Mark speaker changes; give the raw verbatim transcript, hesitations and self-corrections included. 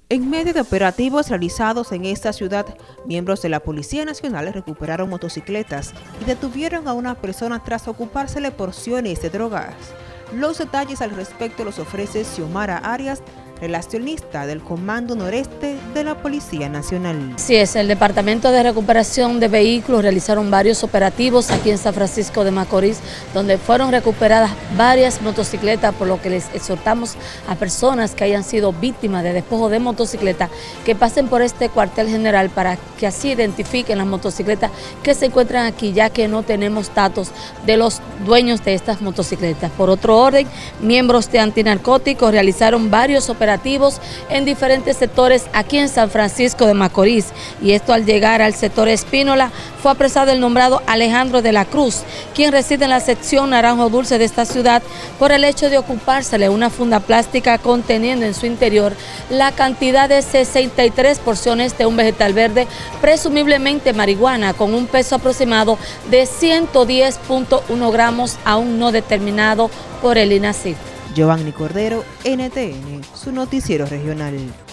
Speaker 1: En medio de operativos realizados en esta ciudad, miembros de la Policía Nacional recuperaron motocicletas y detuvieron a una persona tras ocupársele porciones de drogas. Los detalles al respecto los ofrece Xiomara Arias, relacionista del Comando Noreste de la Policía Nacional.
Speaker 2: Sí, es el Departamento de Recuperación de Vehículos realizaron varios operativos aquí en San Francisco de Macorís, donde fueron recuperadas varias motocicletas, por lo que les exhortamos a personas que hayan sido víctimas de despojo de motocicleta que pasen por este cuartel general para que así identifiquen las motocicletas que se encuentran aquí, ya que no tenemos datos de los dueños de estas motocicletas. Por otro orden, miembros de antinarcóticos realizaron varios operativos en diferentes sectores aquí en San Francisco de Macorís, y esto al llegar al sector Espínola fue apresado el nombrado Alejandro de la Cruz, quien reside en la sección Naranjo Dulce de esta ciudad, por el hecho de ocupársele una funda plástica conteniendo en su interior la cantidad de sesenta y tres porciones de un vegetal verde, presumiblemente marihuana, con un peso aproximado de ciento diez punto uno gramos aún no determinado por el INACIF.
Speaker 1: Giovanni Cordero, N T N, su noticiero regional.